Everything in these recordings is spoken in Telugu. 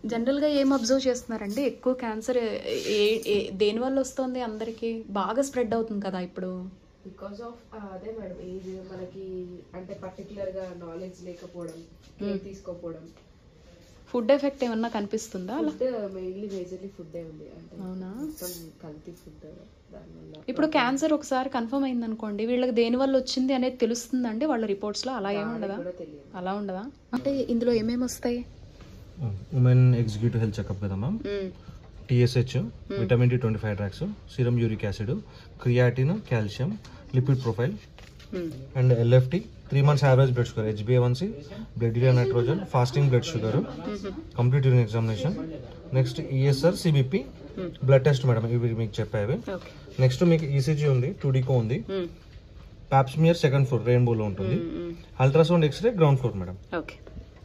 జనరల్గా ఏం అబ్జర్వ్ చేస్తున్నారండి? ఎక్కువ క్యాన్సర్ దేని వల్ల వస్తుంది? అందరికి బాగా స్ప్రెడ్ అవుతుంది కదా ఇప్పుడు. బికాస్ ఆఫ్ అదే మేడం, ఏజ్ మనకి అంటే పర్టికులర్గా నాలెడ్జ్ లేకపోవడం, కేర్ తీసుకోకపోవడం. ఫుడ్ ఎఫెక్ట్ ఏమన్నా కనిపిస్తుందా? మెయిన్లీ మేజర్లీ ఫుడ్ ఉంది అంటే. అవునా? మొత్తం కల్తీ ఫుడ్ దానివల్ల. ఇప్పుడు క్యాన్సర్ ఒకసారి కన్ఫర్మ్ అయింది అనుకోండి, వీళ్ళకి దేని వల్ల వచ్చింది అనేది తెలుస్తుందండి వాళ్ళ రిపోర్ట్స్లో? అలా ఏముండదా? అలా ఉండదా? అంటే ఇందులో ఏమేమి వస్తాయి? ఉమెన్ ఎగ్జిక్యూటివ్ హెల్త్ చెకప్ కదా ma'am. TSH, vitamin D 25 drugs, serum uric acid, creatine, calcium, lipid profile and LFT, 3 months average blood sugar, హెచ్బిఏ1సి, blood urea nitrogen, fasting blood sugar, complete urine examination, next ESR, CBP, blood test madam, ఇవి మీకు చెప్పేవి. నెక్స్ట్ మీకు ఈసీజీ ఉంది, 2డికో ఉంది, పాప్స్మియర్ సెకండ్ ఫ్లోర్ రెయిన్బోలో ఉంటుంది, ultrasound x-ray ground floor madam. Okay,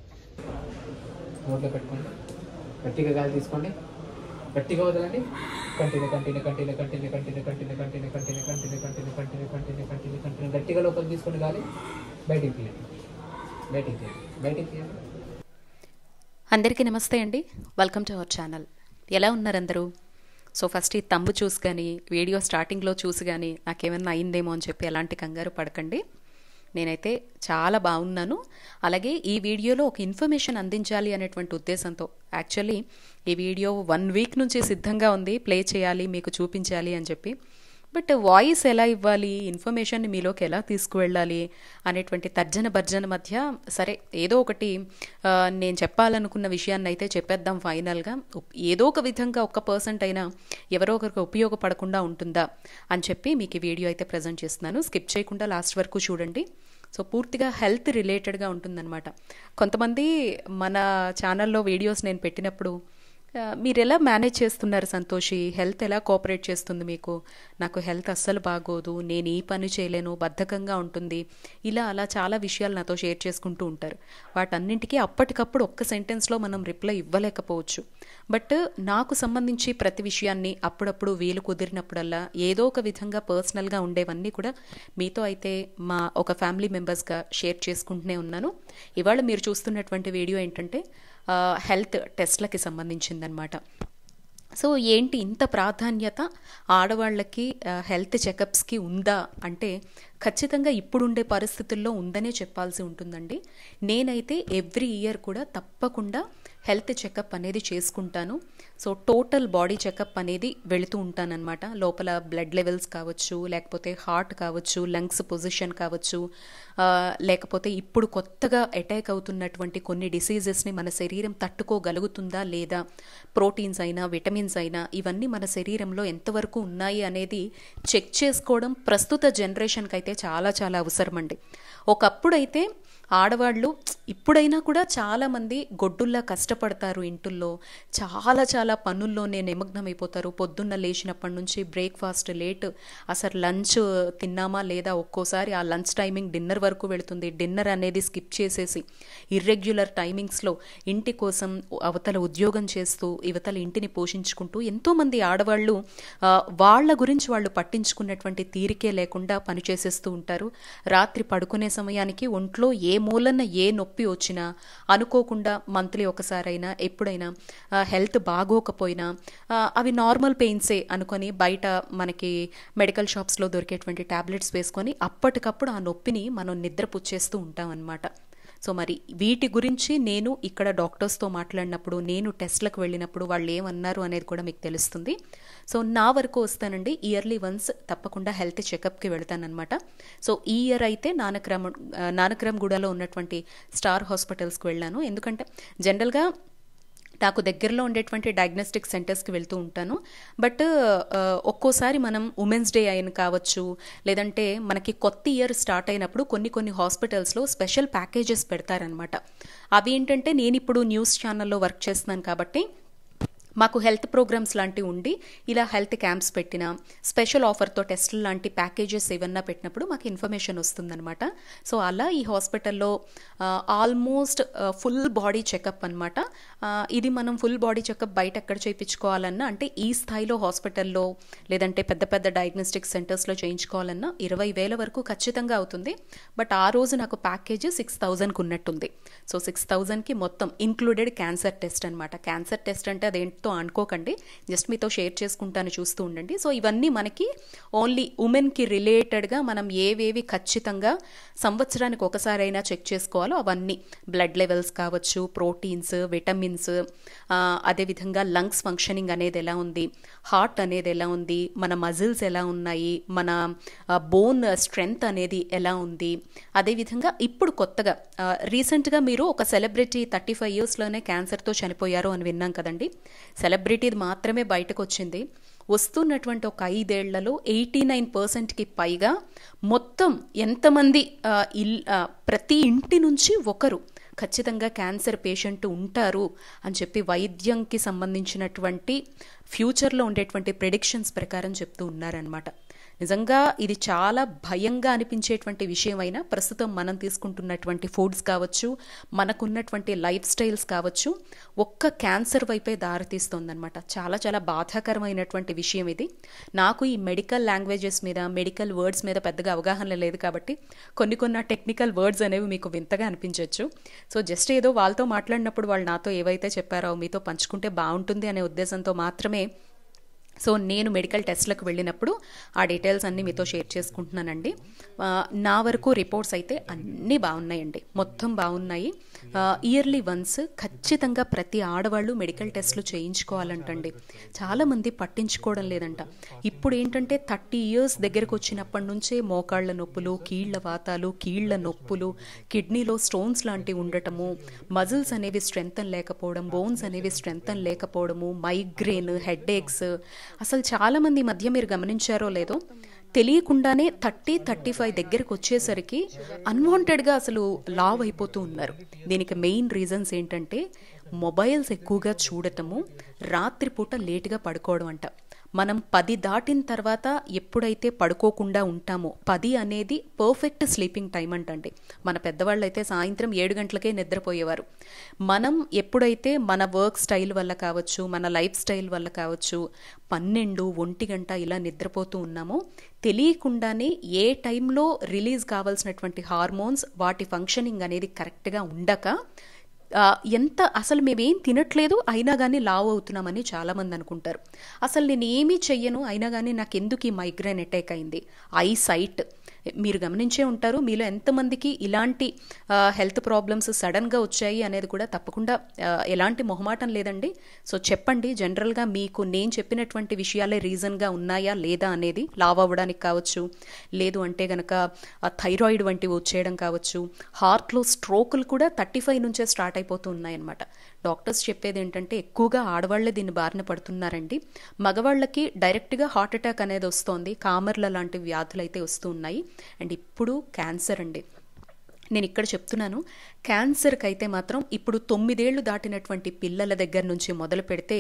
నోట్లో పెట్టుకోండి, గట్టిగా గాలి తీసుకోండి, గట్టిగా వదలండి. Continue continue continue continue continue continue continue continue continue continue continue continue continue continue గట్టిగా లోపలికి తీసుకోండి, గాలి బయటికి తీయండి, బయటికి తీయండి, బయటికి తీయండి. అందరికీ నమస్తే అండి, వెల్కమ్ టు అవర్ ఛానల్. ఎలా ఉన్నారు అందరూ? సో ఫస్ట్ ఈ తంబు చూసి కానీ వీడియో స్టార్టింగ్లో చూసి కానీ నాకేమన్నా అయిందేమో అని చెప్పి ఎలాంటి కంగారు పడకండి. నేనైతే చాలా బాగున్నాను. అలాగే ఈ వీడియోలో ఒక ఇన్ఫర్మేషన్ అందించాలి అనేటువంటి ఉద్దేశంతో యాక్చువల్లీ ఈ వీడియో 1 week నుంచి సిద్ధంగా ఉంది, ప్లే చేయాలి, మీకు చూపించాలి అని చెప్పి. బట్ వాయిస్ ఎలా ఇవ్వాలి, ఇన్ఫర్మేషన్ని మీలోకి ఎలా తీసుకువెళ్ళాలి అనేటువంటి తర్జన భర్జన మధ్య సరే ఏదో ఒకటి నేను చెప్పాలనుకున్న విషయాన్ని అయితే చెప్పేద్దాం ఫైనల్గా. ఏదో ఒక విధంగా 1% అయినా ఎవరో ఒకరికి ఉపయోగపడకుండా ఉంటుందా అని చెప్పి మీకు ఈ వీడియో అయితే ప్రజెంట్ చేస్తున్నాను. స్కిప్ చేయకుండా లాస్ట్ వరకు చూడండి. సో పూర్తిగా హెల్త్ రిలేటెడ్గా ఉంటుందన్నమాట. కొంతమంది మన ఛానల్లో వీడియోస్ నేను పెట్టినప్పుడు మీరు ఎలా మేనేజ్ చేస్తున్నారు సంతోషి, హెల్త్ ఎలా కోఆపరేట్ చేస్తుంది మీకు, నాకు హెల్త్ అస్సలు బాగోదు, నేను ఈ పని చేయలేను, బద్ధకంగా ఉంటుంది, ఇలా అలా చాలా విషయాలు నాతో షేర్ చేసుకుంటూ ఉంటారు. వాటన్నింటికీ అప్పటికప్పుడు ఒక్క సెంటెన్స్లో మనం రిప్లై ఇవ్వలేకపోవచ్చు. బట్ నాకు సంబంధించి ప్రతి విషయాన్ని అప్పుడప్పుడు వీలు కుదిరినప్పుడల్లా ఏదో ఒక విధంగా పర్సనల్గా ఉండేవన్నీ కూడా మీతో అయితే మా ఒక ఫ్యామిలీ మెంబర్స్గా షేర్ చేసుకుంటూనే ఉన్నాను. ఇవాళ మీరు చూస్తున్నటువంటి వీడియో ఏంటంటే హెల్త్ టెస్ట్లకి సంబంధించిందనమాట. సో ఏంటి ఇంత ప్రాధాన్యత ఆడవాళ్ళకి హెల్త్ చెకప్స్కి ఉందా అంటే ఖచ్చితంగా ఇప్పుడుండే పరిస్థితుల్లో ఉందనే చెప్పాల్సి ఉంటుందండి. నేనైతే ఎవ్రీ ఇయర్ కూడా తప్పకుండా హెల్త్ చెకప్ అనేది చేసుకుంటాను. సో టోటల్ బాడీ చెకప్ అనేది వెళుతూ ఉంటానన్నమాట. లోపల బ్లడ్ లెవెల్స్ కావచ్చు, లేకపోతే హార్ట్ కావచ్చు, లంగ్స్ పొజిషన్ కావచ్చు, లేకపోతే ఇప్పుడు కొత్తగా అటాక్ అవుతున్నటువంటి కొన్ని డిసీజెస్ని మన శరీరం తట్టుకోగలుగుతుందా లేదా, ప్రోటీన్స్ అయినా విటమిన్స్ అయినా ఇవన్నీ మన శరీరంలో ఎంతవరకు ఉన్నాయి అనేది చెక్ చేసుకోవడం ప్రస్తుత జనరేషన్కి అయితే చాలా చాలా అవసరం అండి. ఒకప్పుడైతే ఆడవాళ్ళు ఇప్పుడైనా కూడా చాలామంది గొడ్డుల్లా కష్టపడతారు, ఇంటుల్లో చాలా చాలా పనుల్లోనే నిమగ్నమైపోతారు. పొద్దున్న లేచినప్పటి నుంచి బ్రేక్ఫాస్ట్ లేట్, అసలు లంచ్ తిన్నామా లేదా, ఒక్కోసారి ఆ లంచ్ టైమింగ్ డిన్నర్ వరకు వెళుతుంది. డిన్నర్ అనేది స్కిప్ చేసేసి ఇర్రెగ్యులర్ టైమింగ్స్లో ఇంటి కోసం అవతల ఉద్యోగం చేస్తూ ఇవతల ఇంటిని పోషించుకుంటూ ఎంతోమంది ఆడవాళ్ళు వాళ్ళ గురించి వాళ్ళు పట్టించుకున్నటువంటి తీరికే లేకుండా పనిచేసేస్తూ ఉంటారు. రాత్రి పడుకునే సమయానికి ఒంట్లో ఏ మూలన ఏ నొప్పి వచ్చినా అనుకోకుండా మంత్లీ ఒకసారైనా ఎప్పుడైనా హెల్త్ బాగోకపోయినా అవి నార్మల్ పెయిన్సే అనుకొని బయట మనకి మెడికల్ షాప్స్లో దొరికేటువంటి ట్యాబ్లెట్స్ వేసుకొని అప్పటికప్పుడు ఆ నొప్పిని మనం నిద్రపుచ్చేస్తూ ఉంటాం అన్నమాట. సో మరి వీటి గురించి నేను ఇక్కడ డాక్టర్స్తో మాట్లాడినప్పుడు, నేను టెస్ట్లకు వెళ్ళినప్పుడు వాళ్ళు ఏమన్నారు అనేది కూడా మీకు తెలుస్తుంది. సో నా వరకు వస్తానండి, ఇయర్లీ వన్స్ తప్పకుండా హెల్త్ చెకప్కి వెళ్తానమాట. సో ఈ ఇయర్ అయితే నానక్రమ్గూడలో ఉన్నటువంటి స్టార్ హాస్పిటల్స్కి వెళ్ళాను. ఎందుకంటే జనరల్గా నాకు దగ్గరలో ఉండేటువంటి డయాగ్నోస్టిక్ సెంటర్స్కి వెళ్తూ ఉంటాను. బట్ ఒక్కోసారి మనం ఉమెన్స్ డే అయిన కావచ్చు, లేదంటే మనకి కొత్త ఇయర్ స్టార్ట్ అయినప్పుడు కొన్ని హాస్పిటల్స్లో స్పెషల్ ప్యాకేజెస్ పెడతారనమాట. అవి ఏంటంటే నేను ఇప్పుడు న్యూస్ ఛానల్లో వర్క్ చేస్తున్నాను కాబట్టి మాకు హెల్త్ ప్రోగ్రామ్స్ లాంటివి ఉండి ఇలా హెల్త్ క్యాంప్స్ పెట్టినా స్పెషల్ ఆఫర్తో టెస్టులు లాంటి ప్యాకేజెస్ ఏమన్నా పెట్టినప్పుడు మాకు ఇన్ఫర్మేషన్ వస్తుందన్నమాట. సో అలా ఈ హాస్పిటల్లో ఆల్మోస్ట్ ఫుల్ బాడీ చెకప్ అనమాట. ఇది మనం ఫుల్ బాడీ చెకప్ బయట ఎక్కడ చేయించుకోవాలన్నా, అంటే ఈ స్థాయిలో హాస్పిటల్లో లేదంటే పెద్ద పెద్ద డయాగ్నోస్టిక్ సెంటర్స్లో చేయించుకోవాలన్నా 20,000 వరకు ఖచ్చితంగా అవుతుంది. బట్ ఆ రోజు నాకు ప్యాకేజ్ 6,000కి ఉన్నట్టుంది. సో 6,000కి మొత్తం ఇంక్లూడెడ్ క్యాన్సర్ టెస్ట్ అనమాట. క్యాన్సర్ టెస్ట్ అంటే అదేంటో అనుకోకండి, జస్ట్ మీతో షేర్ చేసుకుంటాను, చూస్తూ ఉండండి. సో ఇవన్నీ మనకి ఓన్లీ ఉమెన్కి రిలేటెడ్గా మనం ఏవేవి ఖచ్చితంగా సంవత్సరానికి ఒకసారైనా చెక్ చేసుకోవాలో అవన్నీ, బ్లడ్ లెవెల్స్ కావచ్చు, ప్రోటీన్స్, విటమిన్స్, అదేవిధంగా లంగ్స్ ఫంక్షనింగ్ అనేది ఎలా ఉంది, హార్ట్ అనేది ఎలా ఉంది, మన మజిల్స్ ఎలా ఉన్నాయి, మన బోన్ స్ట్రెంగ్త్ అనేది ఎలా ఉంది. అదేవిధంగా ఇప్పుడు కొత్తగా రీసెంట్గా మీరు ఒక సెలబ్రిటీ 35 ఇయర్స్లోనే క్యాన్సర్తో చనిపోయారు అని విన్నాం కదండి. సెలబ్రిటీది మాత్రమే బయటకు వచ్చింది. వస్తున్నటువంటి ఒక 5 ఏళ్లలో 89%కి పైగా మొత్తం ఎంతమంది ప్రతి ఇంటి నుంచి ఒకరు ఖచ్చితంగా క్యాన్సర్ పేషెంట్ ఉంటారు అని చెప్పి వైద్యంకి సంబంధించినటువంటి ఫ్యూచర్లో ఉండేటువంటి ప్రెడిక్షన్స్ ప్రకారం చెప్తూ ఉన్నారనమాట. నిజంగా ఇది చాలా భయంగా అనిపించేటువంటి విషయం అయినా ప్రస్తుతం మనం తీసుకుంటున్నటువంటి ఫుడ్స్ కావచ్చు, మనకున్నటువంటి లైఫ్ స్టైల్స్ కావచ్చు, ఒక్క క్యాన్సర్ వైపే దారితీస్తుందన్నమాట. చాలా చాలా బాధాకరమైనటువంటి విషయం ఇది. నాకు ఈ మెడికల్ లాంగ్వేజెస్ మీద, మెడికల్ వర్డ్స్ మీద పెద్దగా అవగాహన లేదు కాబట్టి కొన్ని టెక్నికల్ వర్డ్స్ అనేవి మీకు వింతగా అనిపించవచ్చు. సో జస్ట్ ఏదో వాళ్ళతో మాట్లాడినప్పుడు వాళ్ళు నాతో ఏవైతే చెప్పారో మీతో పంచుకుంటే బాగుంటుంది అనే ఉద్దేశంతో మాత్రమే సో నేను మెడికల్ టెస్ట్లకు వెళ్ళినప్పుడు ఆ డీటెయిల్స్ అన్నీ మీతో షేర్ చేసుకుంటున్నానండి. నా వరకు రిపోర్ట్స్ అయితే అన్నీ బాగున్నాయండి, మొత్తం బాగున్నాయి. ఇయర్లీ వన్స్ ఖచ్చితంగా ప్రతి ఆడవాళ్ళు మెడికల్ టెస్ట్లు చేయించుకోవాలంటండి. చాలామంది పట్టించుకోవడం లేదంట. ఇప్పుడు ఏంటంటే 30 ఇయర్స్ దగ్గరకు వచ్చినప్పటి నుంచే మోకాళ్ళ నొప్పులు, కీళ్ల వాతాలు, కీళ్ల నొప్పులు, కిడ్నీలో స్టోన్స్ లాంటివి ఉండటము, మజిల్స్ అనేవి స్ట్రెంగ్తన్ లేకపోవడం, బోన్స్ అనేవి స్ట్రెంగ్తన్ లేకపోవడము, మైగ్రేన్, హెడ్ఏక్స్. అసలు చాలామంది మధ్య మీరు గమనించారో లేదో తెలియకుండానే 30-35 దగ్గరకు వచ్చేసరికి అన్వాంటెడ్గా అసలు లావ్ అయిపోతూ ఉన్నారు. దీనికి మెయిన్ రీజన్స్ ఏంటంటే మొబైల్స్ ఎక్కువగా చూడటము, రాత్రిపూట లేటుగా పడుకోవడం అంట. మనం 10 దాటిన తర్వాత ఎప్పుడైతే పడుకోకుండా ఉంటామో 10 అనేది పర్ఫెక్ట్ స్లీపింగ్ టైం అంటండి. మన పెద్దవాళ్ళు అయితే సాయంత్రం 7 గంటలకే నిద్రపోయేవారు. మనం ఎప్పుడైతే మన వర్క్ స్టైల్ వల్ల కావచ్చు, మన లైఫ్ స్టైల్ వల్ల కావచ్చు 12-1 గంట ఇలా నిద్రపోతూ ఉన్నామో తెలియకుండానే ఏ టైంలో రిలీజ్ కావాల్సినటువంటి హార్మోన్స్ వాటి ఫంక్షనింగ్ అనేది కరెక్ట్గా ఉండక ఎంత అసలు మేమేం తినట్లేదు అయినా కానీ లావ్ అవుతున్నామని చాలామంది అనుకుంటారు. అసలు నేను ఏమీ చెయ్యను అయినా కానీ నాకు ఎందుకు ఈ మైగ్రేన్ అటాక్ అయింది. ఐ సైట్ మీరు గమనించే ఉంటారు. మీలో ఎంతమందికి ఇలాంటి హెల్త్ ప్రాబ్లమ్స్ సడన్గా వచ్చాయి అనేది కూడా తప్పకుండా ఎలాంటి మొహమాటం లేదండి. సో చెప్పండి, జనరల్గా మీకు నేను చెప్పినటువంటి విషయాలే రీజన్గా ఉన్నాయా లేదా అనేది. లావ్ అవ్వడానికి కావచ్చు, లేదు అంటే కనుక థైరాయిడ్ వంటివి వచ్చేయడం కావచ్చు, హార్ట్లో స్ట్రోకులు కూడా 35 నుంచే స్టార్ట్ అయిపోతూ ఉన్నాయన్నమాట. డాక్టర్స్ చెప్పేది ఏంటంటే ఎక్కువగా ఆడవాళ్లే దీన్ని బారిన పడుతున్నారండి. మగవాళ్ళకి డైరెక్ట్గా హార్ట్ అటాక్ అనేది వస్తోంది, కామర్ల లాంటి వ్యాధులు అయితే వస్తూ ఉన్నాయి. అండ్ ఇప్పుడు క్యాన్సర్ అండి. నేను ఇక్కడ చెప్తున్నాను, క్యాన్సర్కి అయితే మాత్రం ఇప్పుడు 9 ఏళ్లు దాటినటువంటి పిల్లల దగ్గర నుంచి మొదలు పెడితే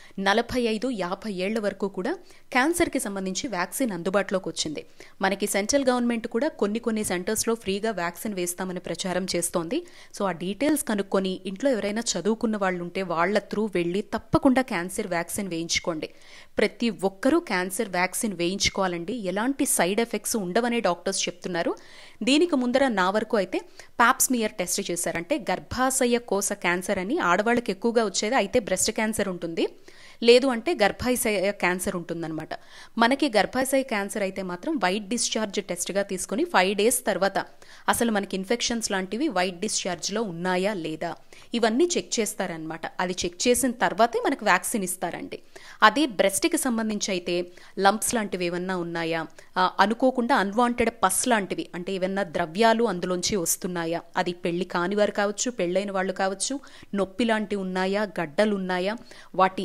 45-50 ఏళ్ల వరకు కూడా క్యాన్సర్కి సంబంధించి వ్యాక్సిన్ అందుబాటులోకి వచ్చింది. మనకి సెంట్రల్ గవర్నమెంట్ కూడా కొన్ని సెంటర్స్లో ఫ్రీగా వ్యాక్సిన్ వేస్తామని ప్రచారం చేస్తోంది. సో ఆ డీటెయిల్స్ కనుక్కొని ఇంట్లో ఎవరైనా చదువుకున్న వాళ్ళు ఉంటే వాళ్ళ త్రూ వెళ్ళి తప్పకుండా క్యాన్సర్ వ్యాక్సిన్ వేయించుకోండి. ప్రతి ఒక్కరూ క్యాన్సర్ వ్యాక్సిన్ వేయించుకోవాలండి. ఎలాంటి సైడ్ ఎఫెక్ట్స్ ఉండవనే డాక్టర్స్ చెప్తున్నారు. దీనికి ముందర నా వరకు అయితే పాప్స్మియర్ టెస్ట్ చేశారంటే గర్భాశయ కోశ క్యాన్సర్ అని ఆడవాళ్ళకి ఎక్కువగా వచ్చేది. అయితే బ్రెస్ట్ క్యాన్సర్ ఉంటుంది, లేదు అంటే గర్భాశయ క్యాన్సర్ ఉంటుందన్నమాట. మనకి గర్భాశయ క్యాన్సర్ అయితే మాత్రం వైట్ డిశ్చార్జ్ టెస్ట్గా తీసుకుని 5 డేస్ తర్వాత అసలు మనకి ఇన్ఫెక్షన్స్ లాంటివి వైట్ డిశ్చార్జ్లో ఉన్నాయా లేదా ఇవన్నీ చెక్ చేస్తారనమాట. అది చెక్ చేసిన తర్వాతే మనకు వ్యాక్సిన్ ఇస్తారండి. అదే బ్రెస్ట్కి సంబంధించి అయితే లంప్స్ లాంటివి ఏమన్నా ఉన్నాయా, అనుకోకుండా అన్వాంటెడ్ పస్ లాంటివి అంటే ఏమన్నా ద్రవ్యాలు అందులోంచి వస్తున్నాయా, అది పెళ్లి కాని వారు కావచ్చు, పెళ్ళైన వాళ్ళు కావచ్చు, నొప్పి లాంటివి ఉన్నాయా, గడ్డలు ఉన్నాయా, వాటి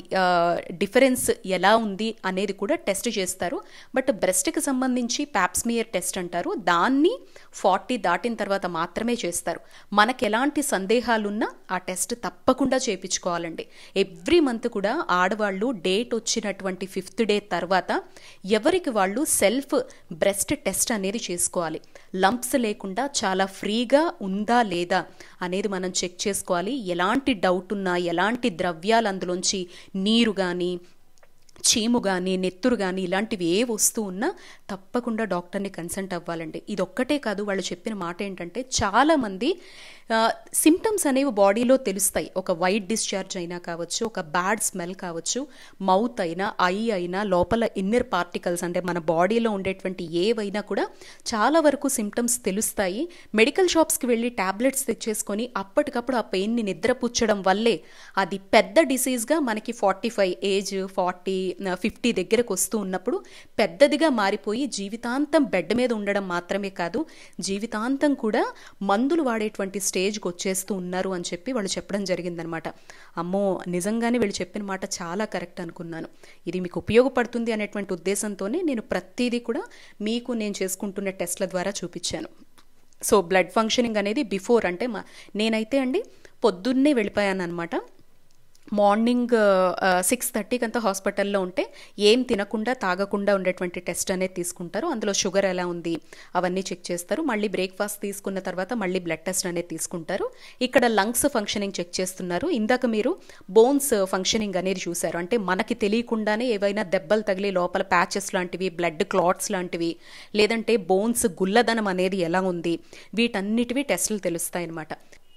డిఫరెన్స్ ఎలా ఉంది అనేది కూడా టెస్ట్ చేస్తారు. బట్ బ్రెస్ట్కి సంబంధించి ప్యాప్స్మియర్ టెస్ట్ అంటారు, దాన్ని 40 దాటిన తర్వాత మాత్రమే చేస్తారు. మనకు ఎలాంటి సందేహాలున్నా ఆ టెస్ట్ తప్పకుండా చేయించుకోవాలండి. ఎవ్రీ మంత్ కూడా ఆడవాళ్ళు డేట్ వచ్చినటువంటి 5th డే తర్వాత ఎవరికి వాళ్ళు సెల్ఫ్ బ్రెస్ట్ టెస్ట్ అనేది చేసుకోవాలి. లంప్స్ లేకుండా చాలా ఫ్రీగా ఉందా లేదా అనేది మనం చెక్ చేసుకోవాలి. ఎలాంటి డౌట్ ఉన్నా, ఎలాంటి ద్రవ్యాలు అందులోంచి నీరు కానీ, చీము కానీ, నెత్తురు కానీ ఇలాంటివి ఏ వస్తువు ఉన్నా తప్పకుండా డాక్టర్ని కన్సల్ట్ అవ్వాలండి. ఇది ఒక్కటే కాదు, వాళ్ళు చెప్పిన మాట ఏంటంటే చాలామంది సిమ్టమ్స్ అనేవి బాడీలో తెలుస్తాయి. ఒక వైట్ డిశ్చార్జ్ అయినా కావచ్చు, ఒక బ్యాడ్ స్మెల్ కావచ్చు, మౌత్ అయినా, ఐ అయినా, లోపల ఇన్నర్ పార్టికల్స్ అంటే మన బాడీలో ఉండేటువంటి ఏవైనా కూడా చాలా వరకు సిమ్టమ్స్ తెలుస్తాయి. మెడికల్ షాప్స్కి వెళ్ళి ట్యాబ్లెట్స్ తెచ్చేసుకొని అప్పటికప్పుడు ఆ పెయిన్ని నిద్రపుచ్చడం వల్లే అది పెద్ద డిసీజ్గా మనకి 45 ఏజ్ 40 50 దగ్గరకు వస్తూ ఉన్నప్పుడు పెద్దదిగా మారిపోయి జీవితాంతం బెడ్ మీద ఉండడం మాత్రమే కాదు, జీవితాంతం కూడా మందులు వాడేటువంటి స్టేజ్కి వచ్చేస్తూ ఉన్నారు అని చెప్పి వాళ్ళు చెప్పడం జరిగిందనమాట. అమ్మో, నిజంగానే వీళ్ళు చెప్పిన మాట చాలా కరెక్ట్ అనుకున్నాను. ఇది మీకు ఉపయోగపడుతుంది అనేటువంటి ఉద్దేశంతోనే నేను ప్రతిదీ కూడా మీకు నేను చేసుకుంటున్న టెస్ట్ల ద్వారా చూపించాను. సో బ్లడ్ ఫంక్షనింగ్ అనేది బిఫోర్ అంటే నేనైతే అండి పొద్దున్నే వెళ్ళిపోయాను అనమాట. మార్నింగ్ 6:30కి అంతా హాస్పిటల్లో ఉంటే ఏం తినకుండా తాగకుండా ఉండేటువంటి టెస్ట్ అనేది తీసుకుంటారు. అందులో షుగర్ ఎలా ఉంది అవన్నీ చెక్ చేస్తారు. మళ్ళీ బ్రేక్ఫాస్ట్ తీసుకున్న తర్వాత మళ్ళీ బ్లడ్ టెస్ట్ అనేది తీసుకుంటారు. ఇక్కడ లంగ్స్ ఫంక్షనింగ్ చెక్ చేస్తున్నారు. ఇందాక మీరు బోన్స్ ఫంక్షనింగ్ అనేది చూశారు. అంటే మనకి తెలియకుండానే ఏవైనా దెబ్బలు తగిలి లోపల ప్యాచెస్ లాంటివి, బ్లడ్ క్లాట్స్ లాంటివి, లేదంటే బోన్స్ గుల్లదనం అనేది ఎలా ఉంది, వీటన్నిటివి టెస్టులు తెలుస్తాయి అన్నమాట.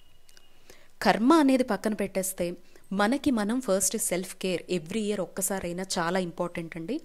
కర్మ అనేది పక్కన పెట్టేస్తే మనకి మనం first self care every year ఒక్కసారైనా చాలా ఇంపార్టెంట్ అండి.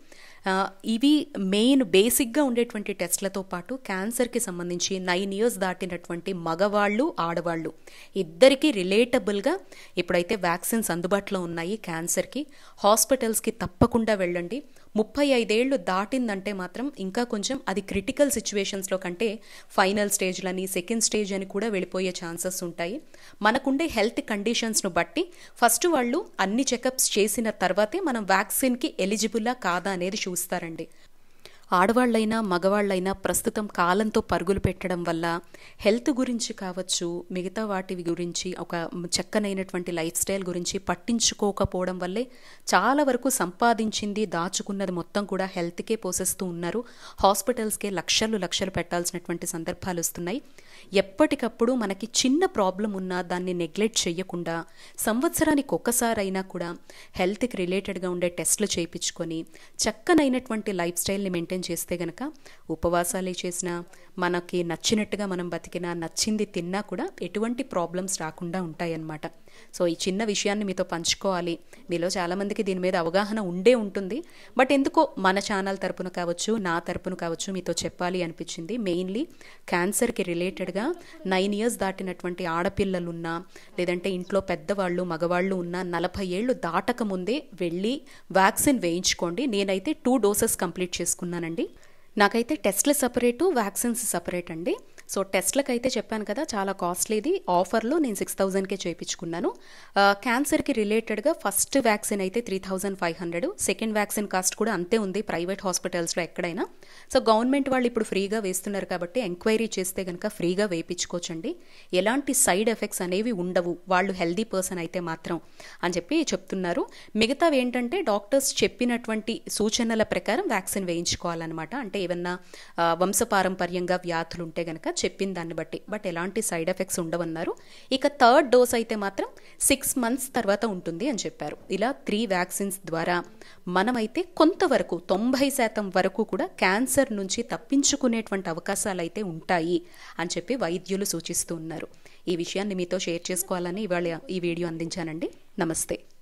ఇవి మెయిన్ బేసిక్గా ఉండేటువంటి టెస్ట్లతో పాటు క్యాన్సర్కి సంబంధించి 9 years దాటినటువంటి మగవాళ్ళు, ఆడవాళ్ళు ఇద్దరికీ రిలేటబుల్గా ఇప్పుడైతే వ్యాక్సిన్స్ అందుబాటులో ఉన్నాయి. క్యాన్సర్కి హాస్పిటల్స్కి తప్పకుండా వెళ్ళండి. 35 ఏళ్ళు దాటిందంటే మాత్రం ఇంకా కొంచెం అది క్రిటికల్ సిచ్యువేషన్స్లో కంటే ఫైనల్ స్టేజ్లని, సెకండ్ స్టేజ్ అని కూడా వెళ్ళిపోయే ఛాన్సెస్ ఉంటాయి. మనకుండే హెల్త్ కండిషన్స్ను బట్టి ఫస్ట్ వాళ్ళు అన్ని చెకప్స్ చేసిన తర్వాతే మనం వ్యాక్సిన్కి ఎలిజిబుల్లా కాదా అనేది చూస్తారండి. ఆడవాళ్ళైనా మగవాళ్ళైనా ప్రస్తుతం కాలంతో పరుగులు పెట్టడం వల్ల హెల్త్ గురించి కావచ్చు, మిగతా వాటి గురించి, ఒక చక్కనైనటువంటి లైఫ్ స్టైల్ గురించి పట్టించుకోకపోవడం వల్లే చాలా వరకు సంపాదించింది, దాచుకున్నది మొత్తం కూడా హెల్త్కే పోసేస్తూ ఉన్నారు. హాస్పిటల్స్కే లక్షలు పెట్టాల్సినటువంటి సందర్భాలు వస్తున్నాయి. ఎప్పటికప్పుడు మనకి చిన్న ప్రాబ్లం ఉన్నా దాన్ని నెగ్లెక్ట్ చేయకుండా సంవత్సరానికి ఒక్కసారైనా కూడా హెల్త్కి రిలేటెడ్గా ఉండే టెస్టులు చేయించుకొని చక్కనైనటువంటి లైఫ్ స్టైల్ని మెయింటైన్ చేస్తే గనక ఉపవాసాలే చేసినా, మనకి నచ్చినట్టుగా మనం బతికినా, నచ్చింది తిన్నా కూడా ఎటువంటి ప్రాబ్లమ్స్ రాకుండా ఉంటాయన్నమాట. సో ఈ చిన్న విషయాన్ని మీతో పంచుకోవాలి. మీలో చాలామందికి దీని మీద అవగాహన ఉండే ఉంటుంది. బట్ ఎందుకో మన ఛానల్ తరపున కావచ్చు, నా తరపున కావచ్చు మీతో చెప్పాలి అనిపించింది. మెయిన్లీ క్యాన్సర్కి రిలేటెడ్గా 9 years దాటినటువంటి ఆడపిల్లలున్నా, లేదంటే ఇంట్లో పెద్దవాళ్ళు, మగవాళ్ళు ఉన్నా 40 ఏళ్ళు దాటక ముందే వెళ్ళి వ్యాక్సిన్ వేయించుకోండి. నేనైతే 2 doses కంప్లీట్ చేసుకున్నానండి. నాకైతే టెస్ట్లు సపరేటు, వ్యాక్సిన్స్ సపరేట్ అండి. సో టెస్ట్లకు అయితే చెప్పాను కదా చాలా కాస్ట్లీది. ఆఫర్లో నేను 6,000కే చేయించుకున్నాను. క్యాన్సర్కి రిలేటెడ్గా ఫస్ట్ వ్యాక్సిన్ అయితే 3,500, సెకండ్ వ్యాక్సిన్ కాస్ట్ కూడా అంతే ఉంది ప్రైవేట్ హాస్పిటల్స్లో ఎక్కడైనా. సో గవర్నమెంట్ వాళ్ళు ఇప్పుడు ఫ్రీగా వేస్తున్నారు కాబట్టి ఎంక్వైరీ చేస్తే కనుక ఫ్రీగా వేయించుకోవచ్చండి. ఎలాంటి సైడ్ ఎఫెక్ట్స్ అనేవి ఉండవు వాళ్ళు హెల్దీ పర్సన్ అయితే మాత్రం అని చెప్పి చెప్తున్నారు. మిగతావి ఏంటంటే డాక్టర్స్ చెప్పినటువంటి సూచనల ప్రకారం వ్యాక్సిన్ వేయించుకోవాలన్నమాట. అంటే ఏమన్నా వంశపారంపర్యంగా వ్యాధులు ఉంటే కనుక చెప్పిన దాన్ని బట్టి. బట్ ఎలాంటి సైడ్ ఎఫెక్ట్స్ ఉండవన్నారు. ఇక 3rd డోస్ అయితే మాత్రం 6 months తర్వాత ఉంటుంది అని చెప్పారు. ఇలా 3 వ్యాక్సిన్స్ ద్వారా మనమైతే కొంతవరకు 90% వరకు కూడా క్యాన్సర్ నుంచి తప్పించుకునేటువంటి అవకాశాలు అయితే ఉంటాయి అని చెప్పి వైద్యులు సూచిస్తూ ఉన్నారు. ఈ విషయాన్ని మీతో షేర్ చేసుకోవాలని ఇవాళ ఈ వీడియో అందించానండి. నమస్తే.